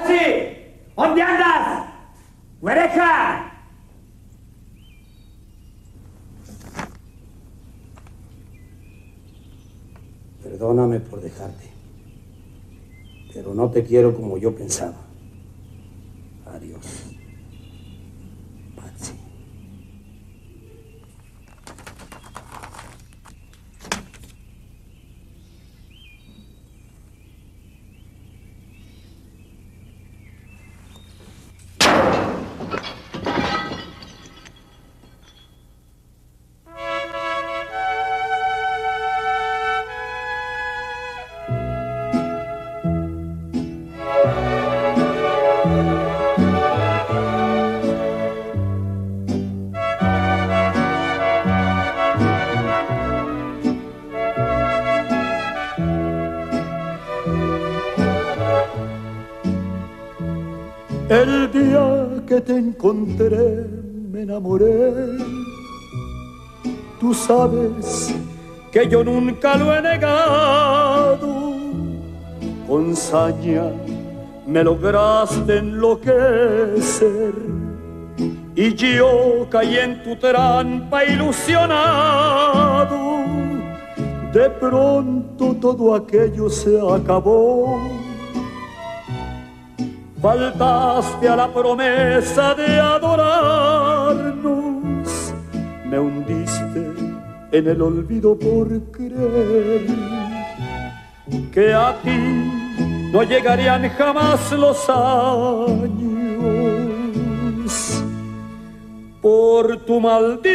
sí! ¿Dónde andas? ¡Güereja! Perdóname por dejarte, pero no te quiero como yo pensaba. Adiós. Patsy. El día que te encontré me enamoré. Tú sabes que yo nunca lo he negado. Con saña me lograste enloquecer y yo caí en tu trampa ilusionado. De pronto todo aquello se acabó. Faltaste a la promesa de adorarnos, me hundiste en el olvido por creer que a ti no llegarían jamás los años. Por tu maldito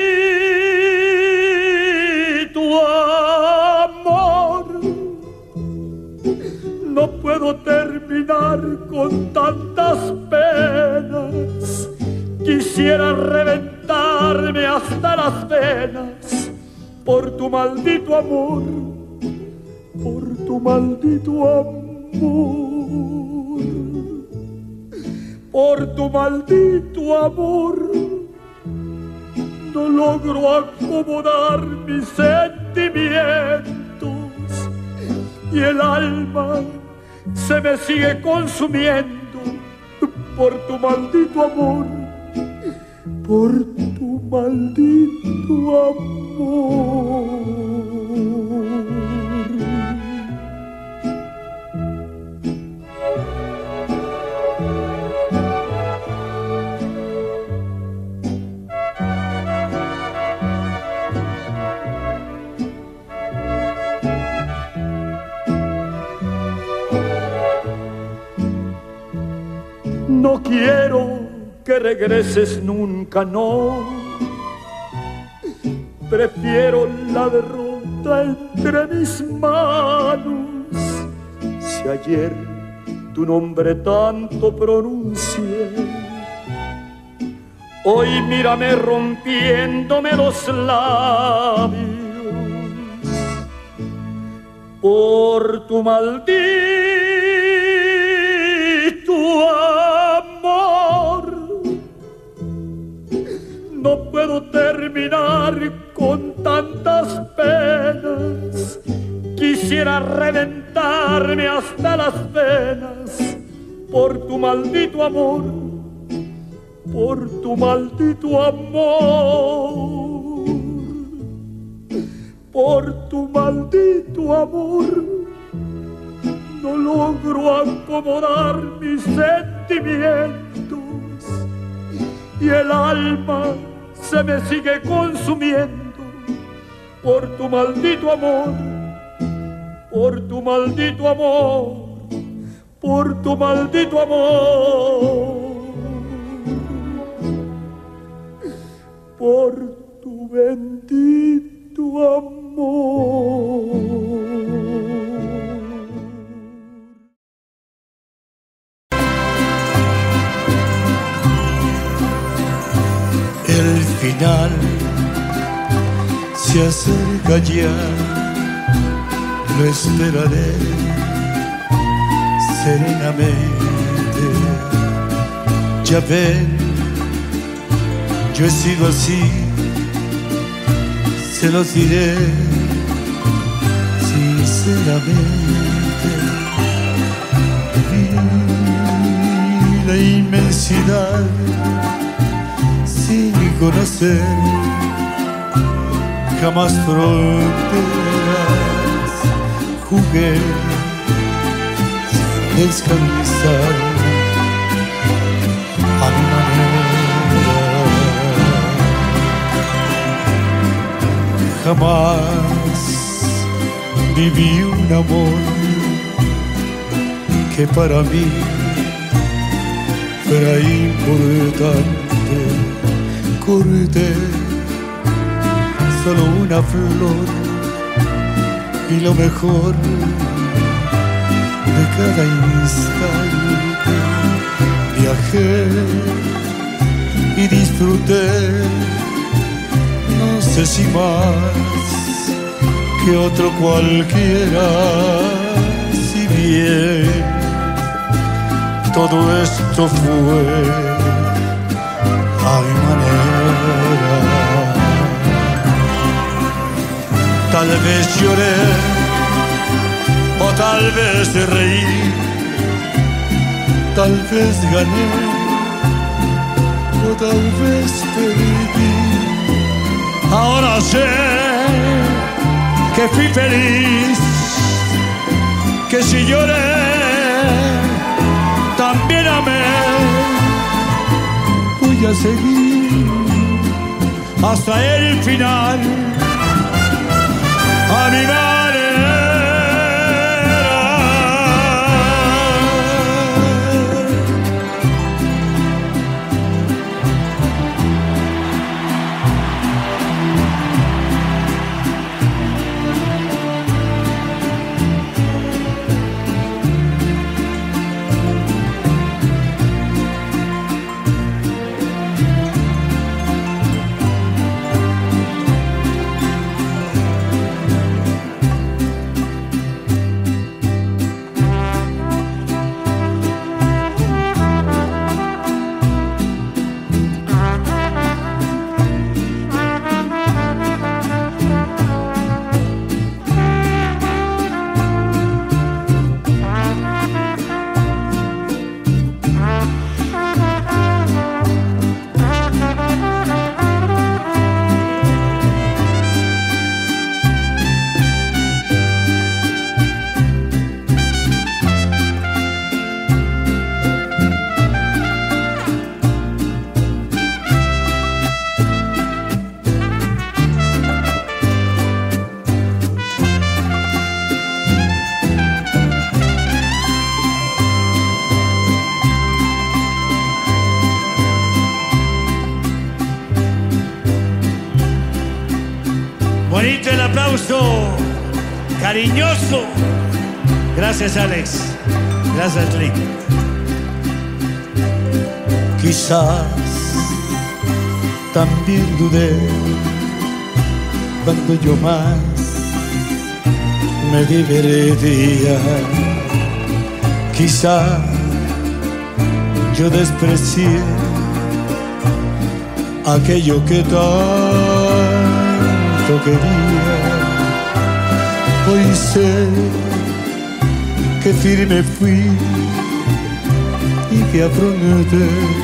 amor no puedo terminar con tantas penas. Quisiera reventarme hasta las venas por tu maldito amor, por tu maldito amor, por tu maldito amor. No logro acomodar mis sentimientos y el alma se me sigue consumiendo por tu maldito amor, por tu maldito amor. No quiero que regreses nunca, no. Prefiero la derrota entre mis manos. Si ayer tu nombre tanto pronuncié, hoy mírame rompiéndome los labios por tu maldito amor. No puedo terminar con tantas penas. Quisiera reventarme hasta las venas por tu maldito amor, por tu maldito amor, por tu maldito amor. No logro acomodar mis sentimientos y el alma se me sigue consumiendo por tu maldito amor, por tu maldito amor, por tu maldito amor, por tu bendito amor. El final se acerca ya, lo esperaré serenamente. Ya ven, yo he sido así, se los diré sinceramente. felicidad sin conocer jamás fronteras. Jugué sin descansar a mi manera. Jamás viví un amor que para mí fuera importante. Corté solo una flor y lo mejor de cada instante. Viajé y disfruté, no sé si más que otro cualquiera, si bien todo esto fue a mi manera. Tal vez lloré o tal vez reí, tal vez gané o tal vez perdí. Ahora sé que fui feliz, que si lloré también amé. Voy a seguir hasta el final a mi manera. Bonito el aplauso, cariñoso. Gracias, Alex. Gracias, Lee. Quizás también dudé cuando yo más me divertía. Quizás yo desprecié aquello que tanto quería. Hoy sé que firme fui y que afronté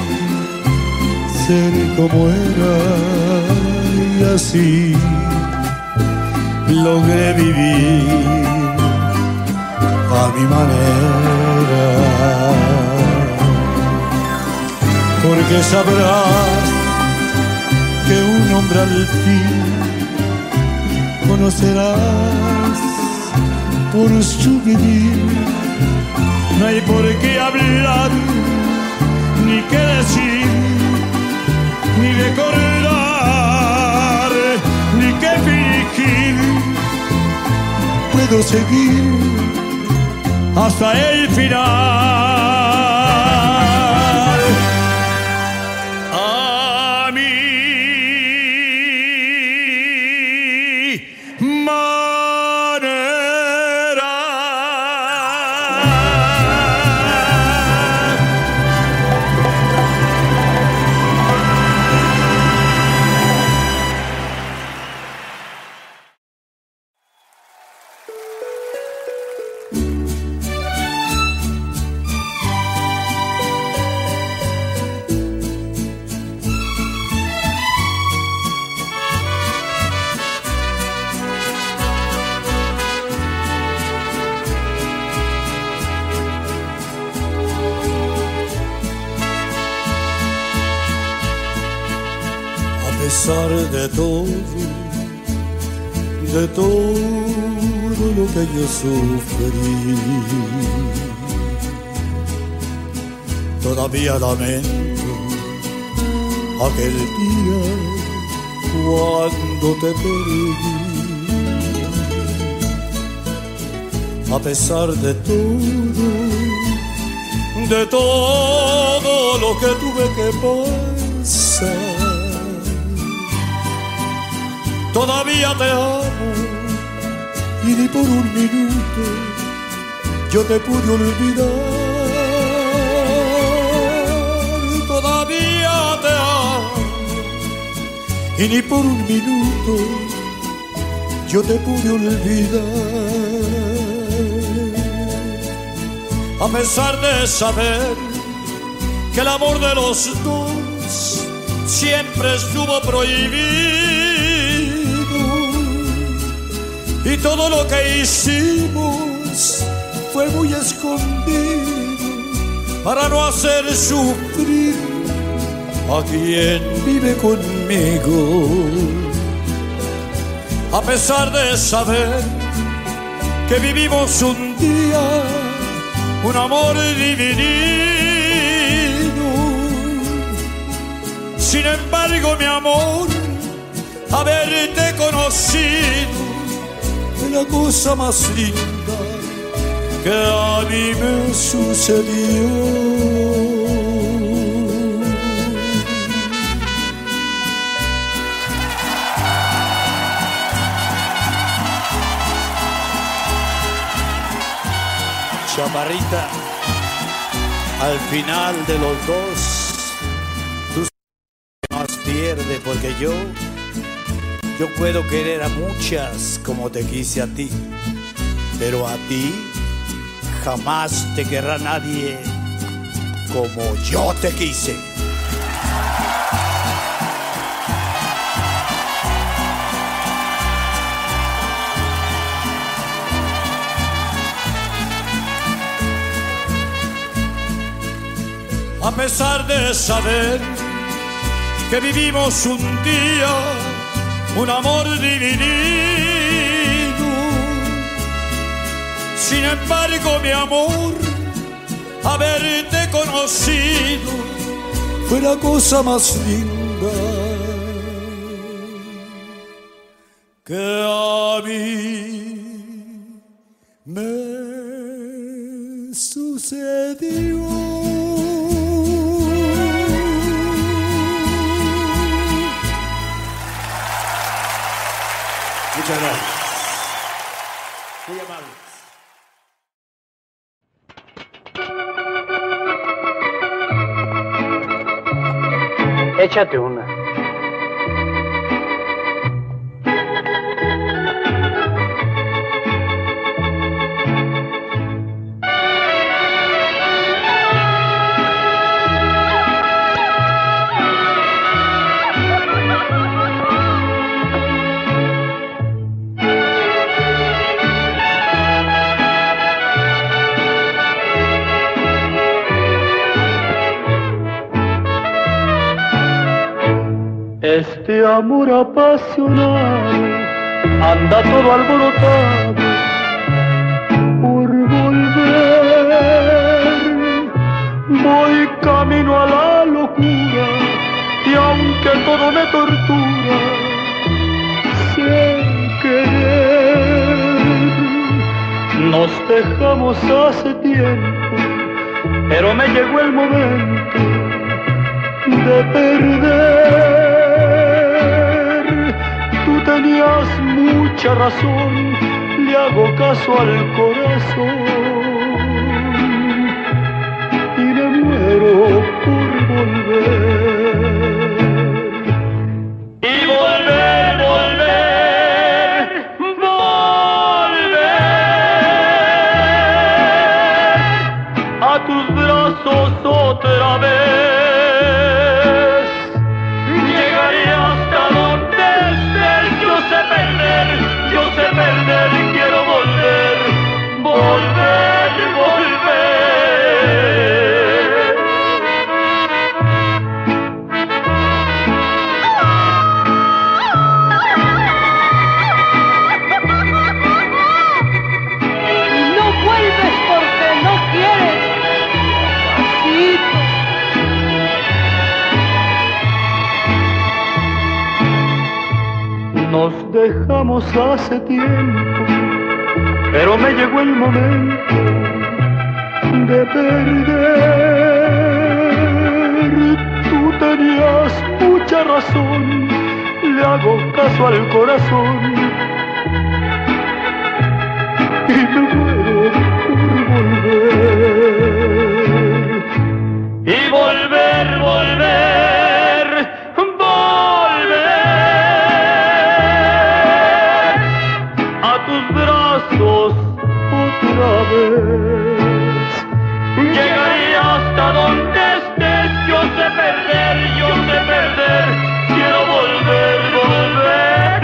ser como era, y así logré vivir a mi manera. Porque sabrás que un hombre al fin conocerás por su vivir. No hay por qué hablar, ni qué decir, ni recordar, ni qué fingir. Puedo seguir hasta el final. A mi manera. pesar de todo lo que yo sufrí. Todavía lamento aquel día cuando te perdí. A pesar de todo lo que tuve que pasar, todavía te amo y ni por un minuto yo te pude olvidar. Todavía te amo y ni por un minuto yo te pude olvidar. A pesar de saber que el amor de los dos siempre estuvo prohibido y todo lo que hicimos fue muy escondido para no hacer sufrir a quien vive conmigo. A pesar de saber que vivimos un día un amor dividido, sin embargo, mi amor, haberte conocido es la cosa más linda que a mí me sucedió. Chaparrita, al final de los dos, tú más pierdes porque yo puedo querer a muchas como te quise a ti, pero a ti jamás te querrá nadie como yo te quise. A pesar de saber que vivimos un día un amor dividido, sin embargo, mi amor, haberte conocido fue la cosa más linda que a mí me sucedió. Muchas gracias. Muy amables. Échate una. Este amor apasionado anda todo alborotado por volver. Voy camino a la locura y aunque todo me tortura, sin querer nos dejamos hace tiempo, pero me llegó el momento de perder. Tú tenías mucha razón, le hago caso al corazón y me muero por volver. Y volver, volver, volver a tus brazos otra vez. Yo sé perder, quiero volver, volver, volver. dejamos hace tiempo, pero me llegó el momento de perder. Tú tenías mucha razón, le hago caso al corazón y me muero por volver. Y volver, volver, volver a tus brazos otra vez. Llegaré hasta donde estés, yo sé perder, quiero volver, volver,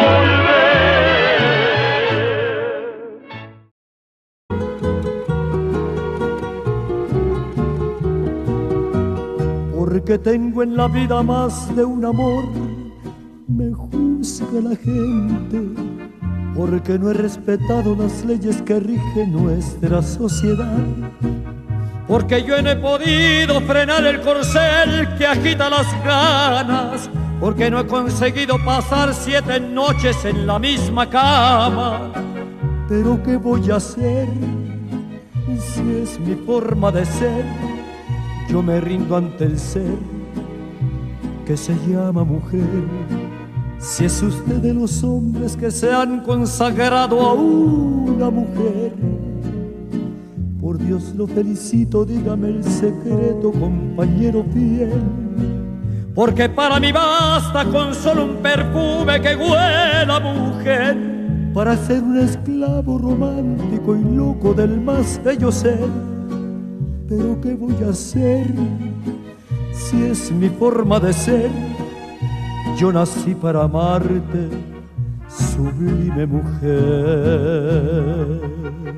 volver. Porque tengo en la vida más de un amor, me juzga la gente, porque no he respetado las leyes que rigen nuestra sociedad. Porque yo no he podido frenar el corcel que agita las ganas, porque no he conseguido pasar 7 noches en la misma cama. Pero ¿qué voy a hacer si es mi forma de ser? Yo me rindo ante el ser que se llama mujer. Si es usted de los hombres que se han consagrado a una mujer, por Dios lo felicito, dígame el secreto, compañero fiel. Porque para mí basta con solo un perfume que huela a mujer para ser un esclavo romántico y loco del más bello ser. Pero ¿qué voy a hacer si es mi forma de ser? Yo nací para amarte, sublime mujer.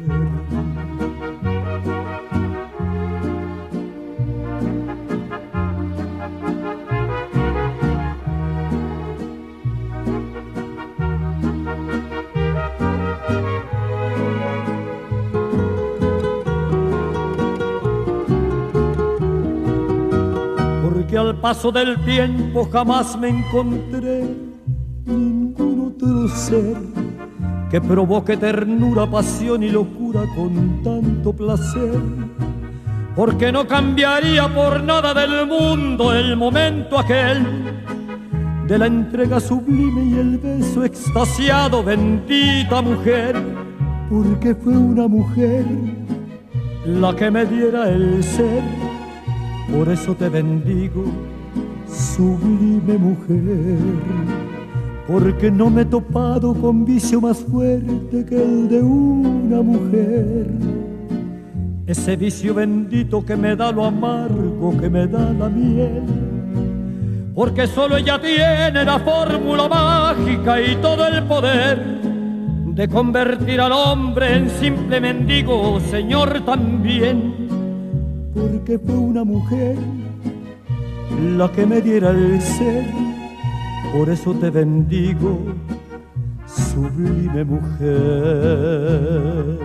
Que al paso del tiempo jamás me encontré ningún otro ser que provoque ternura, pasión y locura con tanto placer. Porque no cambiaría por nada del mundo el momento aquel de la entrega sublime y el beso extasiado, bendita mujer. Porque fue una mujer la que me diera el ser. Por eso te bendigo, sublime mujer, porque no me he topado con vicio más fuerte que el de una mujer. Ese vicio bendito que me da lo amargo, que me da la miel, porque solo ella tiene la fórmula mágica y todo el poder de convertir al hombre en simple mendigo, Señor, también. Porque fue una mujer la que me diera el ser, por eso te bendigo, sublime mujer.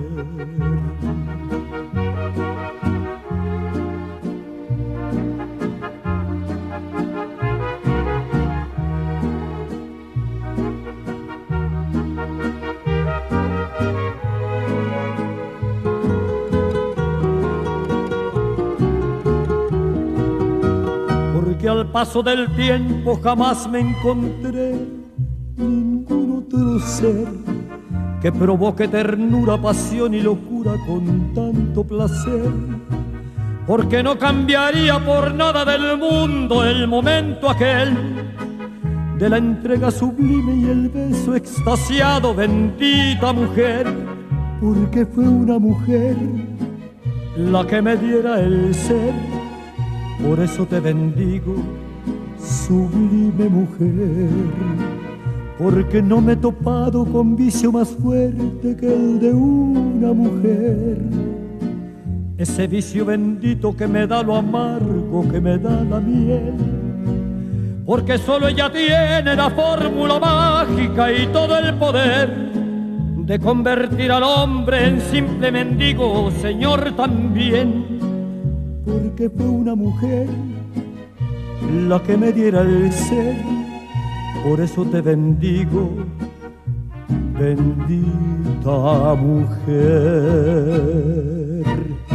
Que al paso del tiempo jamás me encontré ningún otro ser que provoque ternura, pasión y locura con tanto placer. Porque no cambiaría por nada del mundo el momento aquel de la entrega sublime y el beso extasiado, bendita mujer. Porque fue una mujer la que me diera el ser. Por eso te bendigo, sublime mujer, porque no me he topado con vicio más fuerte que el de una mujer. Ese vicio bendito que me da lo amargo, que me da la miel, porque solo ella tiene la fórmula mágica y todo el poder de convertir al hombre en simple mendigo, Señor, también. Porque fue una mujer la que me diera el ser, por eso te bendigo, bendita mujer.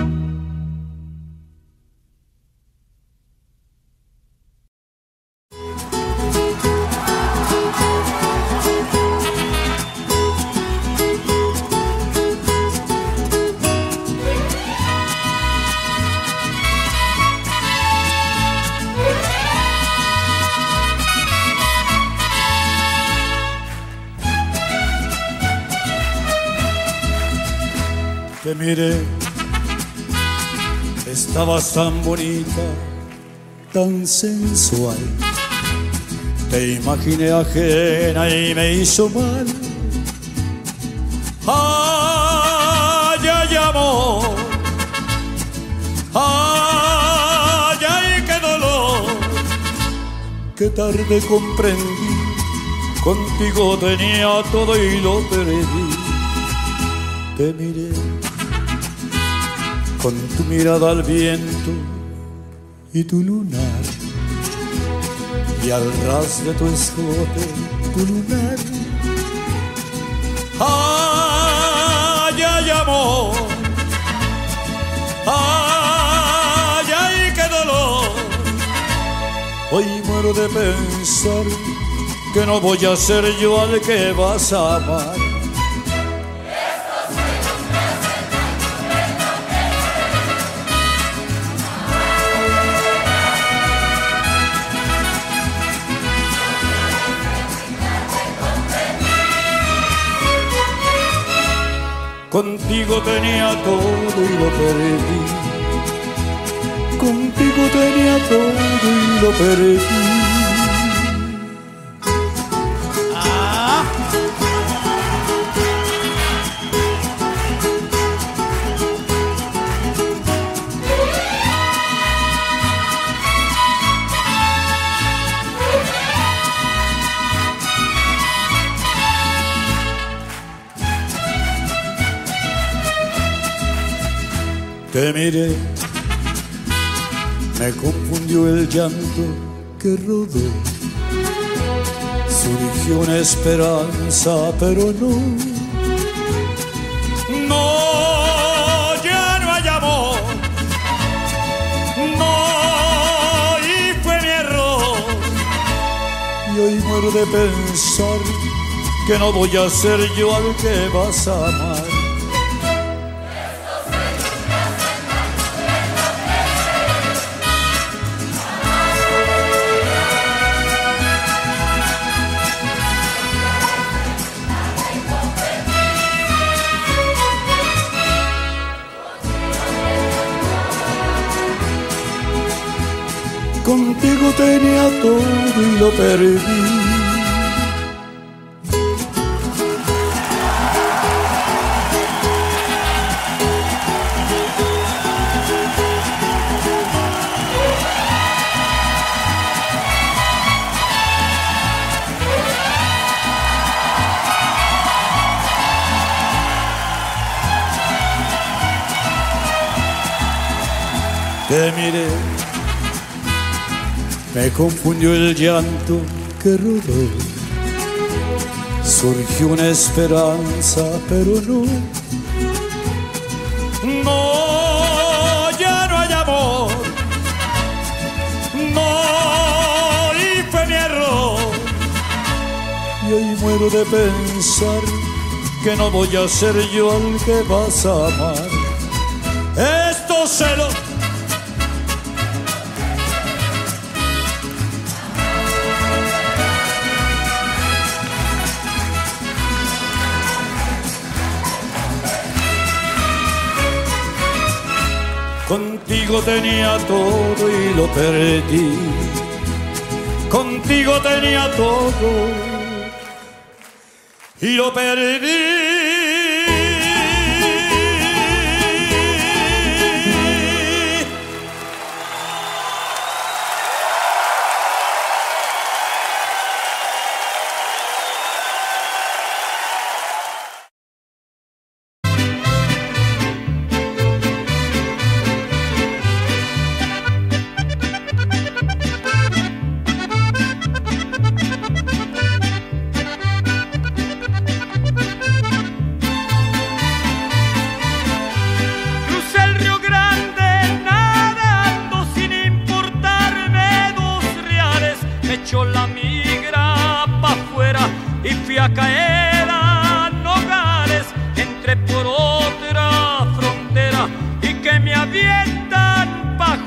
Te miré, estabas tan bonita, tan sensual. Te imaginé ajena y me hizo mal. Ay, ay, amor, ay, ay, qué dolor. Qué tarde comprendí, contigo tenía todo y lo perdí. Te miré con tu mirada al viento y tu lunar, y al ras de tu escote tu lunar. Ay, ay, amor, ay, ay, qué dolor. Hoy muero de pensar que no voy a ser yo al que vas a amar. Contigo tenía todo y lo perdí. Contigo tenía todo y lo perdí. Te miré, me confundió el llanto que rodó. Surgió una esperanza, pero no. No, ya no hay amor. No, y fue mi error. Y hoy muero de pensar que no voy a ser yo al que vas a amar. Contigo tenía todo y lo perdí. Te miré, me confundió el llanto que rodó. Surgió una esperanza, pero no. No, ya no hay amor. No, y fue mi error. Y hoy muero de pensar que no voy a ser yo al que vas a amar. Estos celos contigo tenía todo y lo perdí. Contigo tenía todo y lo perdí. echó la migra pa' afuera y fui a caer a Nogales. Entré por otra frontera y que me avientan pa'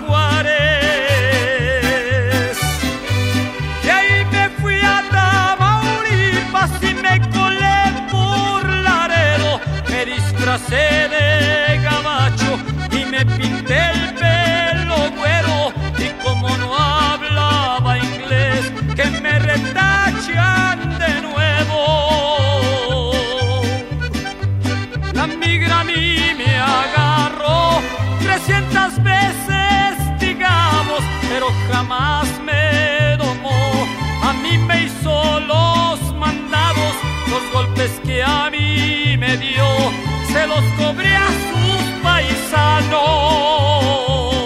Juárez. De ahí me fui a Tamaulipas y me colé por Laredo. Me disfracé de gabacho y me pinté el pelo güero. Y como no hablaba inglés, que me retachan de nuevo. La migra a mí me agarró 300 veces, digamos, pero jamás me domó. A mí me hizo los mandados, los golpes que a mí me dio, se los cobré a sus paisanos.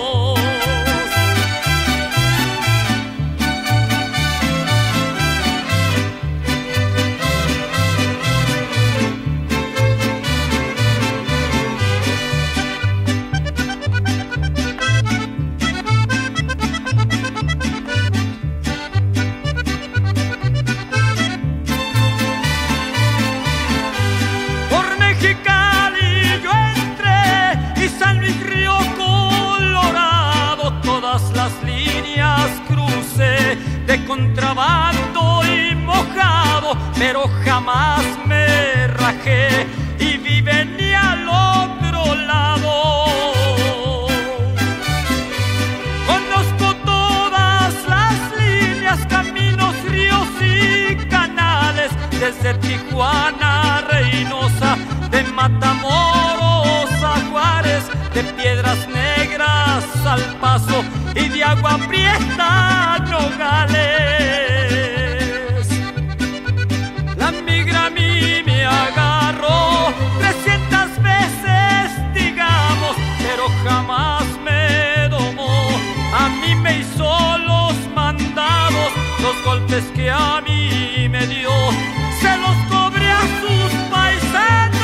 De contrabando y mojado, pero jamás me rajé y vive ni al otro lado. Conozco todas las líneas, caminos, ríos y canales, desde Tijuana a Reynosa, de Matamoros a Juárez, de Piedras Negras al Paso y de Agua Prieta a Nogales. La migra a mí me agarró 300 veces, digamos, pero jamás me domó. A mí me hizo los mandados, los golpes que a mí me dio, se los cobré a sus paisanos.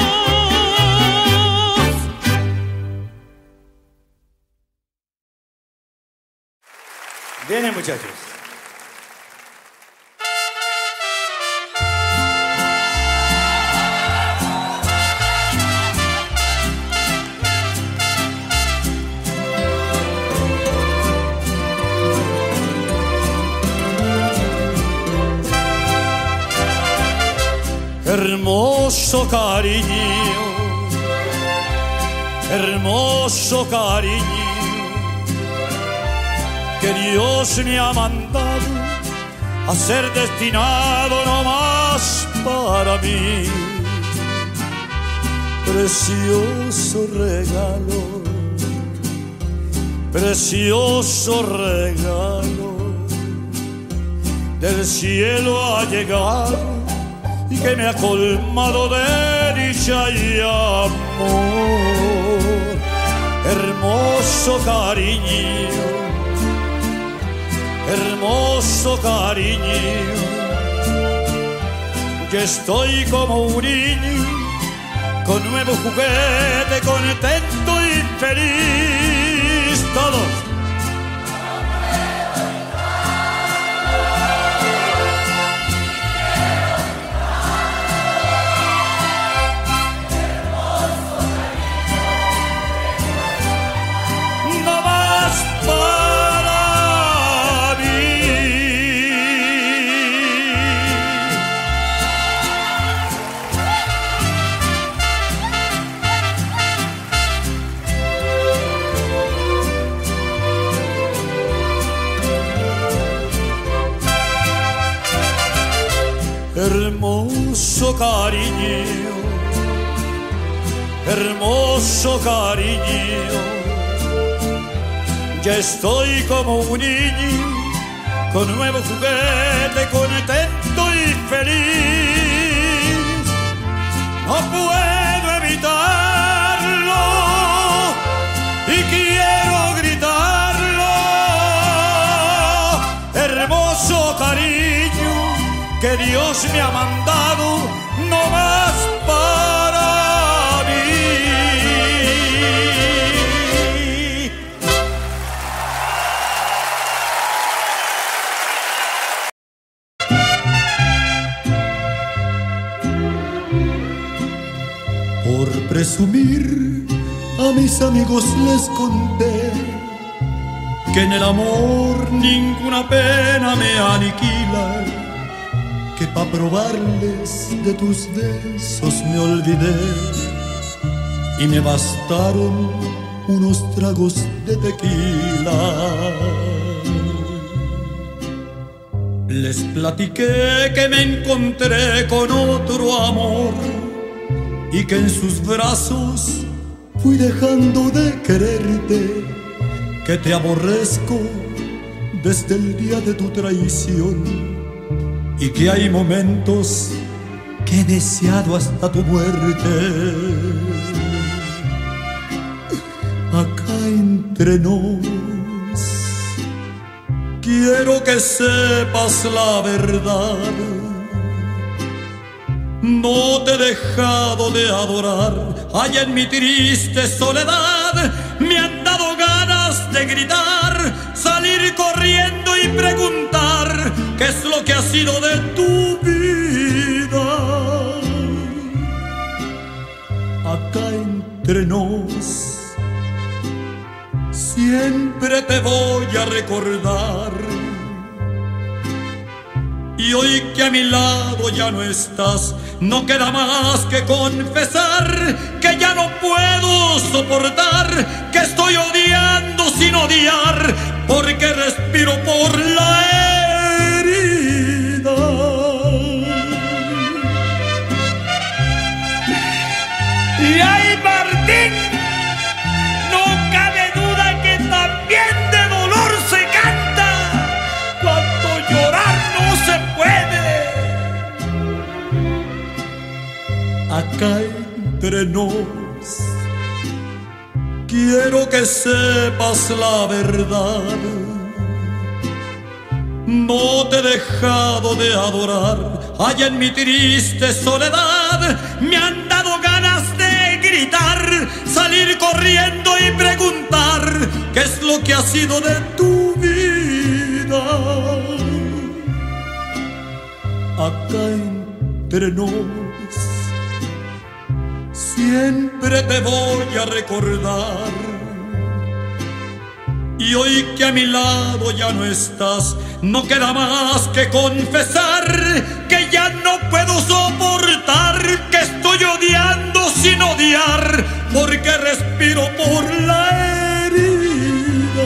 Vienen, muchachos. Hermoso cariño, hermoso cariño, que Dios me ha mandado a ser destinado no más para mí. Precioso regalo, precioso regalo, del cielo ha llegado y que me ha colmado de dicha y amor. Hermoso cariño, hermoso cariño, que estoy como un niño con nuevo juguete, contento y feliz. Todos. Hermoso cariño, hermoso cariño, ya estoy como un niño con nuevo juguete, contento y feliz. No puedo evitarlo y quiero gritarlo. Hermoso cariño que Dios me ha mandado no más para mí. presumir, a mis amigos les conté que en el amor ninguna pena me aniquila, que pa' probarles de tus besos me olvidé y me bastaron unos tragos de tequila. Les platiqué que me encontré con otro amor y que en sus brazos fui dejando de quererte, que te aborrezco desde el día de tu traición y que hay momentos que he deseado hasta tu muerte. Acá entre nos quiero que sepas la verdad. No te he dejado de adorar. Allá en mi triste soledad me han dado ganas de gritar, salir corriendo y preguntar qué es lo que ha sido de tu vida. Acá entre nos siempre te voy a recordar. Y hoy que a mi lado ya no estás, no queda más que confesar que ya no puedo soportar, que estoy odiando sin odiar, porque respiro por la herida. Y ay, Martín, no cabe duda que también de dolor se canta cuando llorar no se puede. Acá entre nos quiero que sepas la verdad. No te he dejado de adorar. Allá en mi triste soledad me han dado ganas de gritar, salir corriendo y preguntar qué es lo que ha sido de tu vida. Acá entre nos siempre te voy a recordar. Y hoy que a mi lado ya no estás, no queda más que confesar que ya no puedo soportar, que estoy odiando sin odiar, porque respiro por la herida.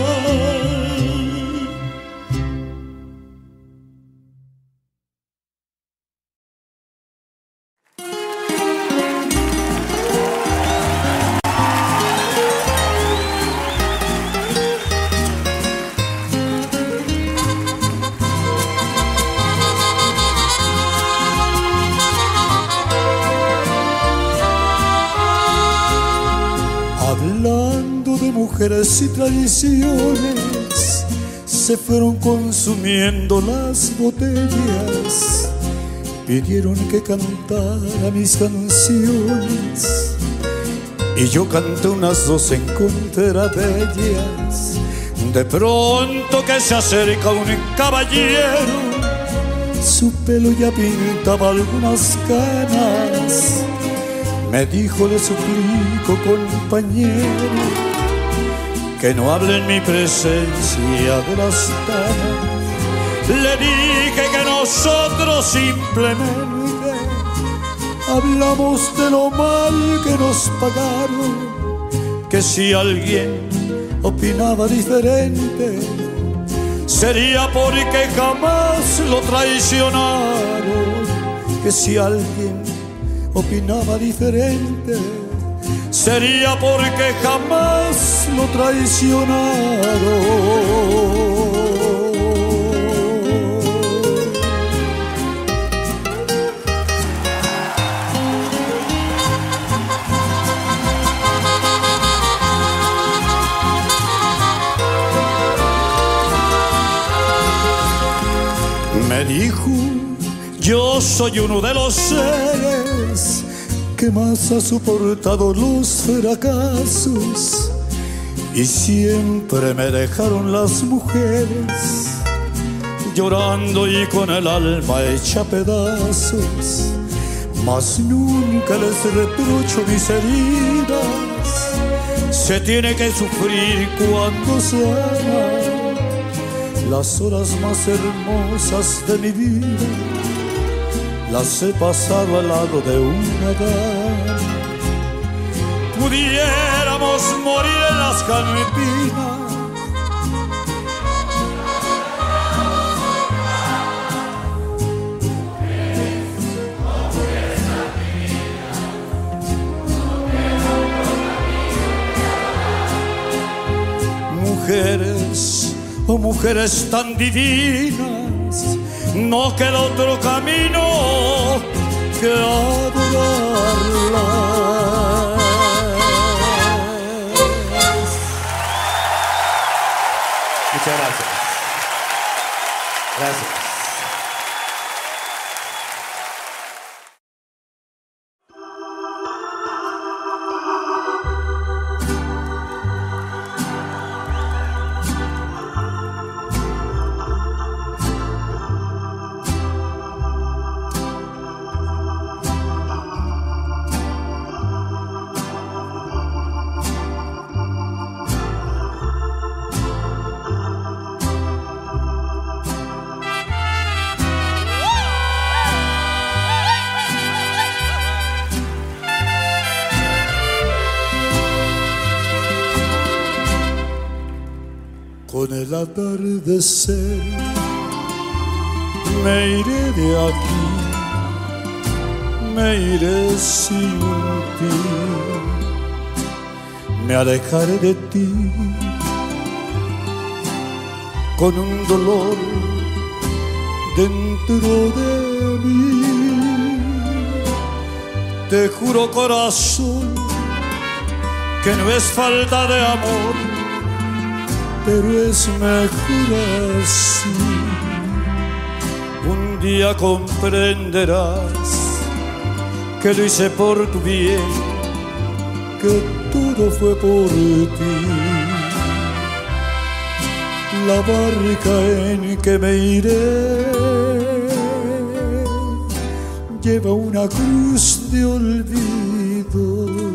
Hablando de mujeres y traiciones, se fueron consumiendo las botellas. Pidieron que cantara mis canciones y yo canté unas dos en contra de ellas. De pronto que se acerca un caballero, su pelo ya pintaba algunas canas. Me dijo, le suplico, compañero, que no hable en mi presencia de las damas. Le dije que nosotros simplemente hablamos de lo mal que nos pagaron, que si alguien opinaba diferente sería porque jamás lo traicionaron, que si alguien opinaba diferente sería porque jamás lo traicionaron. Me dijo, yo soy uno de los seres que más ha soportado los fracasos, y siempre me dejaron las mujeres llorando y con el alma hecha pedazos. mas nunca les reprocho mis heridas. Se tiene que sufrir cuando se ama. Las horas más hermosas de mi vida las he pasado al lado de una dama. Pudiéramos morir en las campinas, mujeres, oh mujeres tan divinas, no queda otro camino que adorarlas. Muchas gracias. Gracias. Con el atardecer me iré de aquí, me iré sin ti, me alejaré de ti con un dolor dentro de mí. Te juro, corazón, que no es falta de amor, pero es mejor así. Un día comprenderás que lo hice por tu bien, que todo fue por ti. La barca en que me iré lleva una cruz de olvido,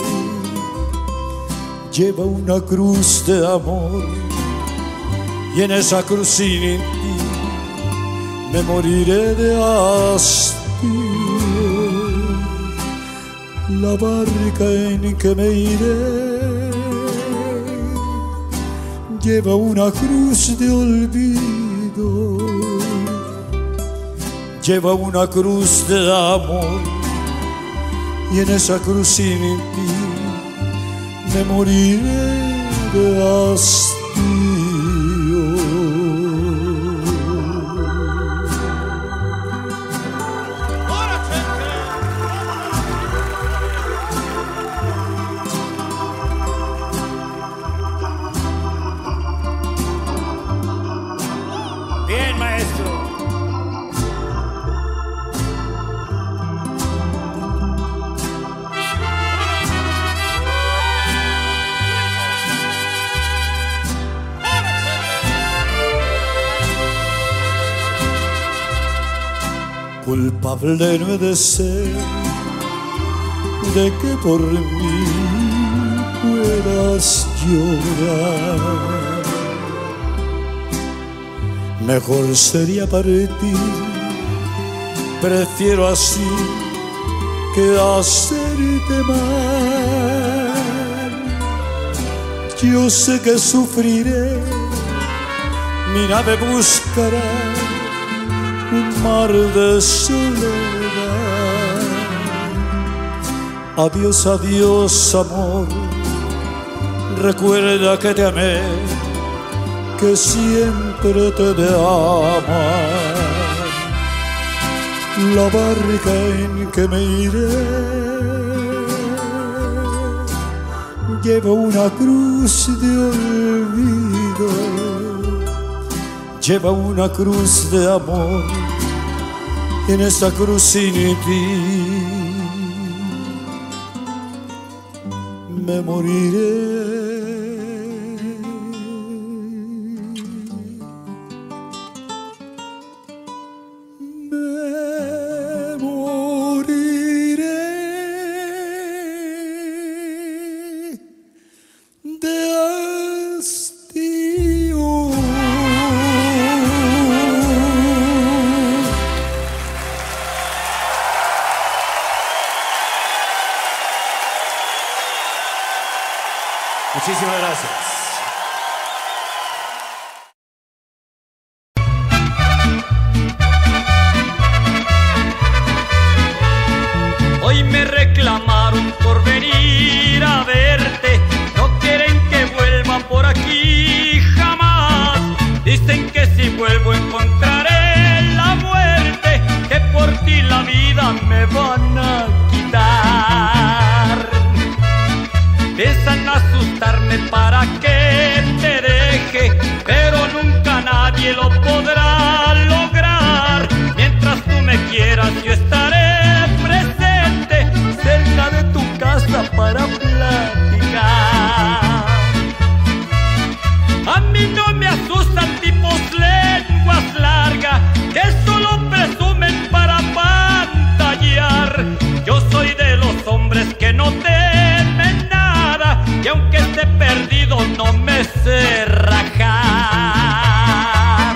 lleva una cruz de amor, y en esa cruz sin ti me moriré de hastío. La barca en que me iré lleva una cruz de olvido, lleva una cruz de amor, y en esa cruz sin ti me moriré de hastío. Bien, maestro. Culpable no he de ser de que por mí puedas llorar. Mejor sería partir, prefiero así que hacerte mal. Yo sé que sufriré, mi nave buscará un mar de soledad. Adiós, adiós, amor, recuerda que te amé, que siempre te he de amar. La barca en que me iré lleva una cruz de olvido, lleva una cruz de amor, y en esta cruz sin ti me moriré. Me moriré. Muchísimas gracias. Hoy me reclamaron por venir a verte, no quieren que vuelva por aquí jamás. Dicen que si vuelvo encontraré la muerte, que por ti la vida me van a quitar. Piensan asustarme para que te deje, pero nunca nadie lo podrá lograr. Mientras tú me quieras yo estaré presente cerca de tu casa para platicar. A mí no me asustan tipos lenguas largas que solo presumen para pantallar. Yo soy de los hombres que no temen nada, y aunque esté perdido no me sé rajar.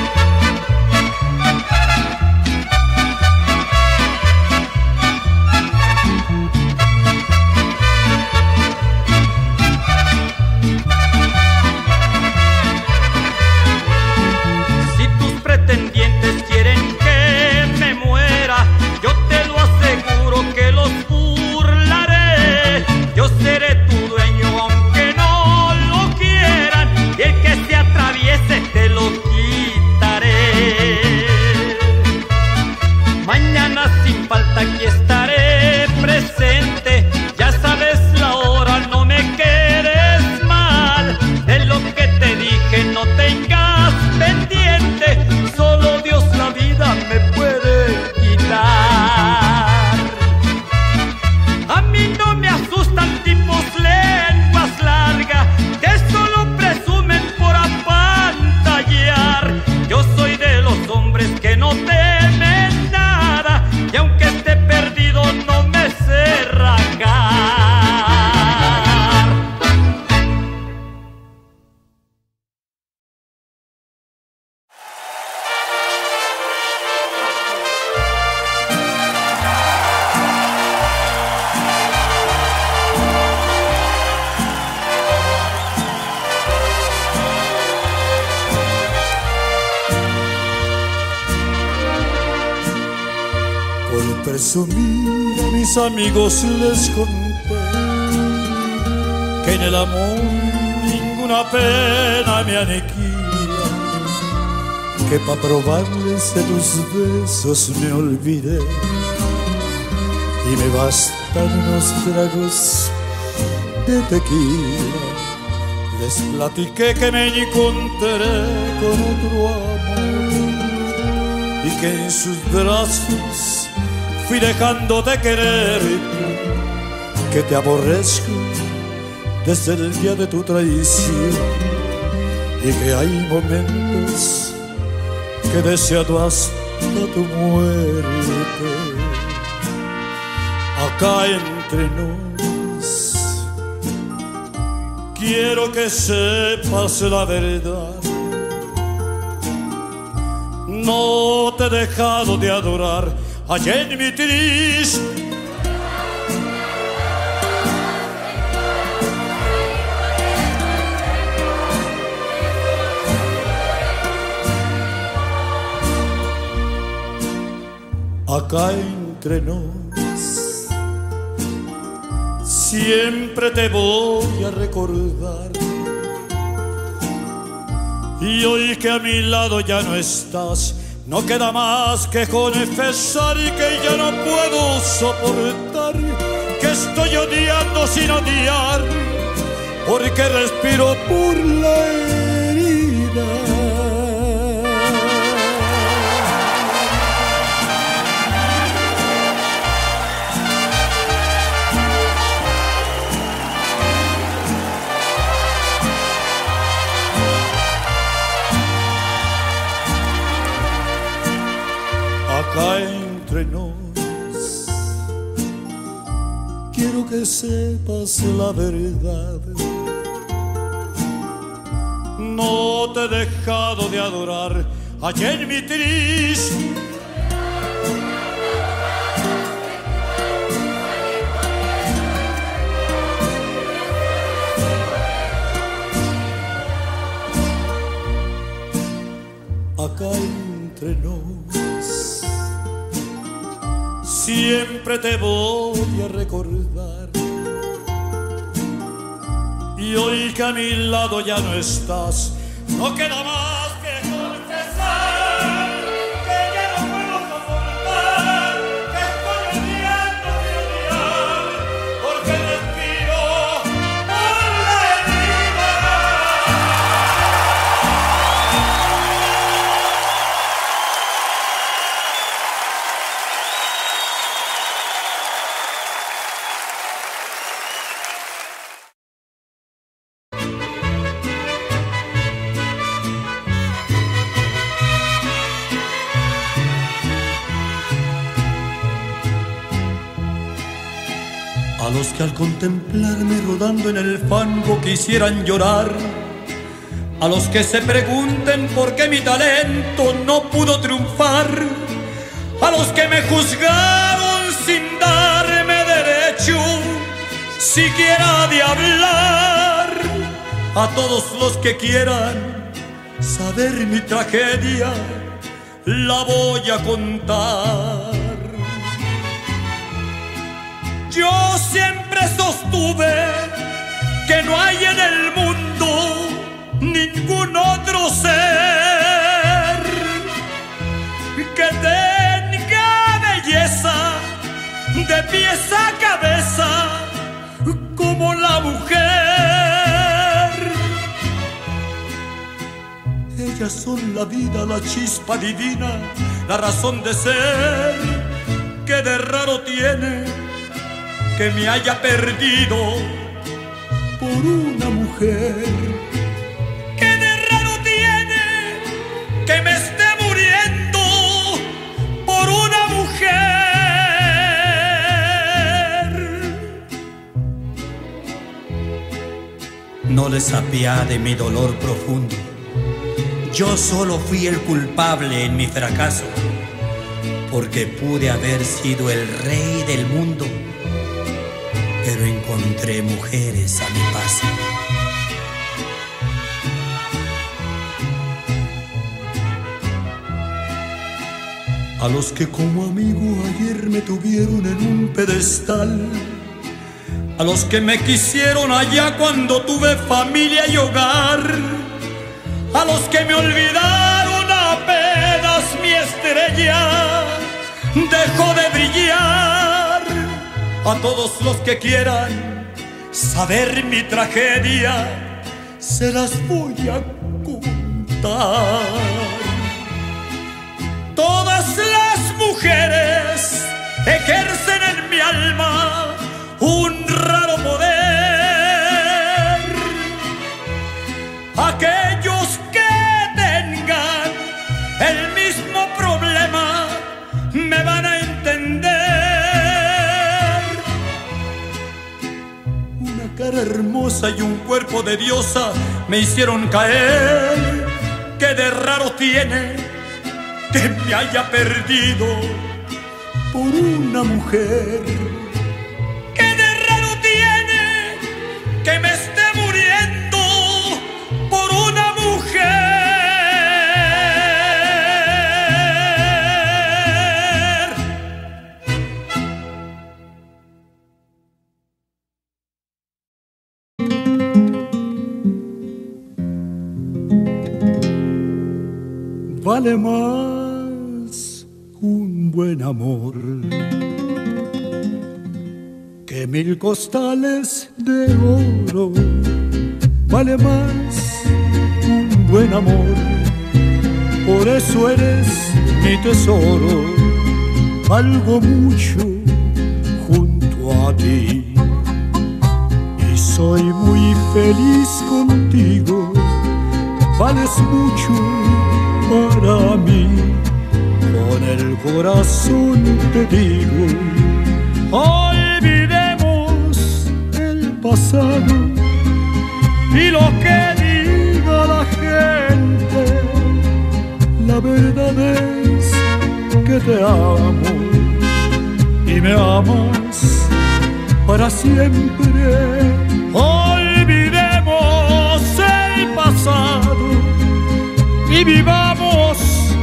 Si tus pretendientes quieren que me muera, yo te lo aseguro que los burlaré. Yo seré tu dueño aunque no lo quieran, y el que se atraviese te lo quitaré. Mañana sin falta aquí estaré presente, ya sabes la hora, no me quedes mal. De lo que te dije no tengas pendiente, solo Dios la vida me puede quitar. A mí no me asustan tipos lenguas largas que solo presumen por apantallar. Yo soy de los hombres que no temen nada, y aunque esté perdido no me sé rajar. Por presumir a mis amigos les conté que en el amor ninguna pena me aniquila, que pa' probarles de tus besos me olvidé y me bastan unos tragos de tequila. Les platiqué que me encontré con otro amor y que en sus brazos fui dejando de quererte, que te aborrezco desde el día de tu traición y que hay momentos que he deseado hasta tu muerte. Acá entre nos quiero que sepas la verdad. No te he dejado de adorar allá en mi triste. Acá entre nos siempre te voy a recordar. Y hoy que a mi lado ya no estás, no queda más que confesar que ya no puedo soportar, que estoy odiando sin odiar, porque respiro por la herida. Acá entre nos quiero que sepas la verdad. No te he dejado de adorar allá en mi triste. acá entre nos. Siempre te voy a recordar. Y hoy que a mi lado ya no estás, no queda más que confesar que ya no puedo soportar, que estoy odiando y odiar, porque respiro por la herida. A los que al contemplarme rodando en el fango quisieran llorar, a los que se pregunten por qué mi talento no pudo triunfar, a los que me juzgaron sin darme derecho siquiera de hablar, a todos los que quieran saber mi tragedia, la voy a contar. Yo siempre sostuve que no hay en el mundo ningún otro ser que tenga belleza de pies a cabeza como la mujer. Ellas son la vida, la chispa divina, la razón de ser que de raro tiene que me haya perdido por una mujer. ¿Qué de raro tiene que me esté muriendo por una mujer? No les apiade mi dolor profundo. Yo solo fui el culpable en mi fracaso, porque pude haber sido el rey del mundo, pero encontré mujeres a mi paso. A los que como amigo ayer me tuvieron en un pedestal, a los que me quisieron allá cuando tuve familia y hogar, a los que me olvidaron apenas mi estrella dejó de brillar, a todos los que quieran saber mi tragedia, se las voy a contar. Todas las mujeres ejercen en mi alma un raro poder. Aquellos que tengan el mismo problema me van a entender. Una cara hermosa y un cuerpo de diosa me hicieron caer. Que de raro tiene que me haya perdido por una mujer. Que de raro tiene que me esté muriendo por una mujer. Vale más un buen amor que 1000 costales de oro. Vale más un buen amor, por eso eres mi tesoro. Valgo mucho junto a ti y soy muy feliz contigo. Vales mucho para mí, con el corazón te digo. Olvidemos el pasado y lo que diga la gente. La verdad es que te amo y me amas para siempre. Olvidemos el pasado y vivamos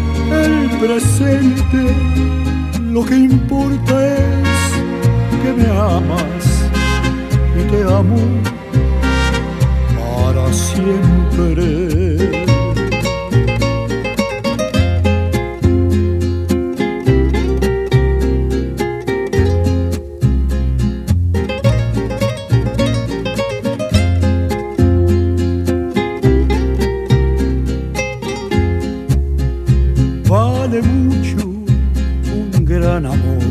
presente, lo que importa es que me amas y te amo para siempre. Vale mucho un gran amor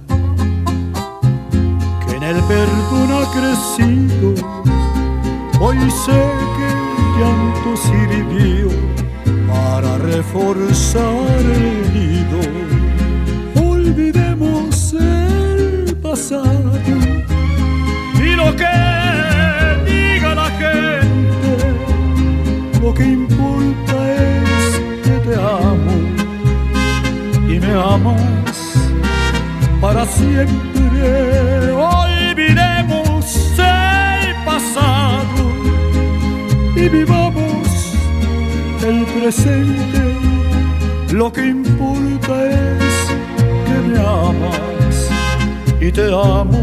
que en el perdón ha crecido. Hoy sé que el llanto sirvió para reforzar el nido. Olvidemos el pasado y lo que diga la gente. Lo que importa es que te amo y me amas para siempre. Olvidemos el pasado y vivamos el presente. Lo que importa es que me amas y te amo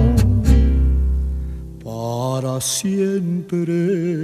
para siempre.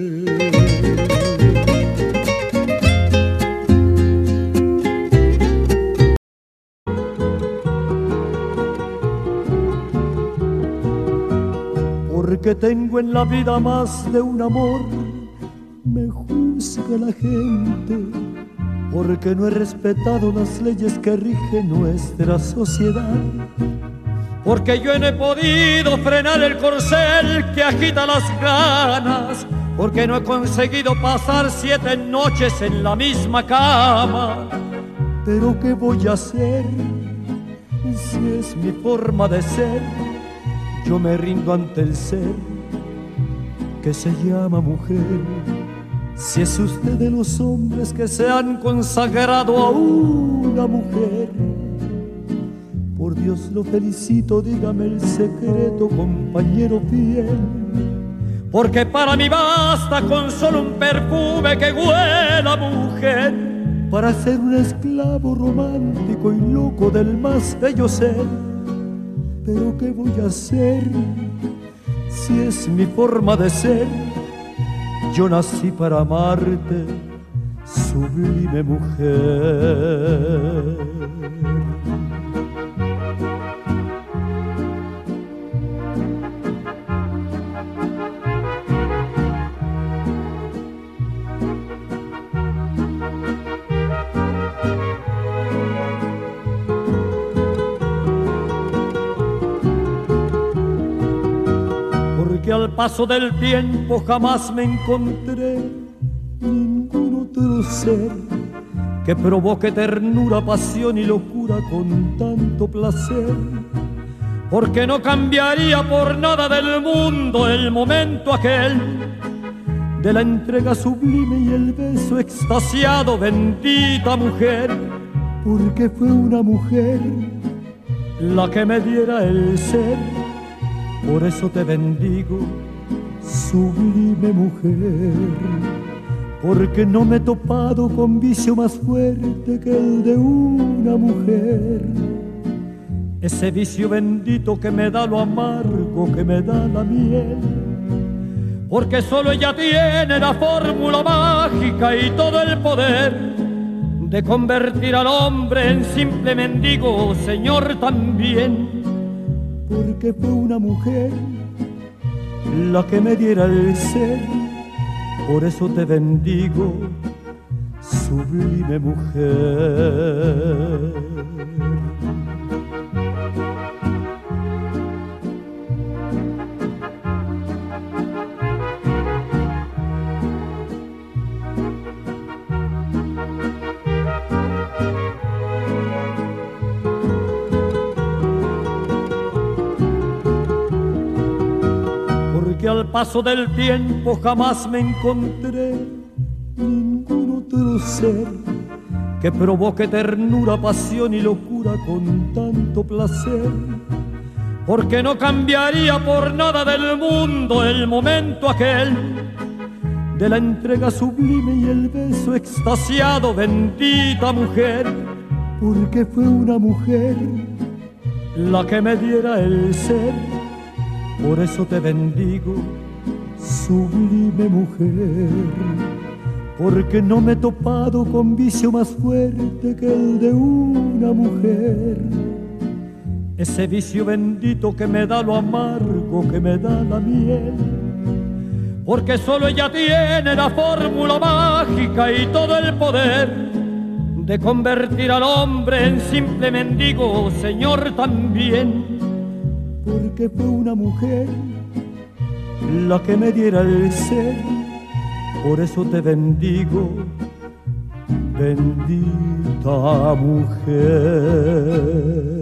Porque tengo en la vida más de un amor, me juzga la gente, porque no he respetado las leyes que rigen nuestra sociedad, porque yo no he podido frenar el corcel que agita las ganas, porque no he conseguido pasar 7 noches en la misma cama. Pero ¿qué voy a hacer si es mi forma de ser? Yo me rindo ante el ser que se llama mujer. Si es usted de los hombres que se han consagrado a una mujer, por Dios lo felicito, dígame el secreto, compañero fiel. Porque para mí basta con solo un perfume que huela a mujer para ser un esclavo romántico y loco del más bello ser. Pero ¿qué voy a hacer si es mi forma de ser? Yo nací para amarte, sublime mujer. Porque al paso del tiempo jamás me encontré ningún otro ser que provoque ternura, pasión y locura con tanto placer. Porque no cambiaría por nada del mundo el momento aquel de la entrega sublime y el beso extasiado, bendita mujer. Porque fue una mujer la que me diera el ser. Por eso te bendigo, sublime mujer, porque no me he topado con vicio más fuerte que el de una mujer. Ese vicio bendito que me da lo amargo, que me da la miel, porque solo ella tiene la fórmula mágica y todo el poder de convertir al hombre en simple mendigo, Señor, también. Porque fue una mujer la que me diera el ser. Por eso te bendigo, sublime mujer. Que al paso del tiempo jamás me encontré ningún otro ser que provoque ternura, pasión y locura con tanto placer. Porque no cambiaría por nada del mundo el momento aquel de la entrega sublime y el beso extasiado, bendita mujer. porque fue una mujer la que me diera el ser. Por eso te bendigo, sublime mujer, porque no me he topado con vicio más fuerte que el de una mujer. Ese vicio bendito que me da lo amargo, que me da la miel, porque solo ella tiene la fórmula mágica y todo el poder de convertir al hombre en simple mendigo, señor, también. Porque fue una mujer la que me diera el ser. Por eso te bendigo, bendita mujer.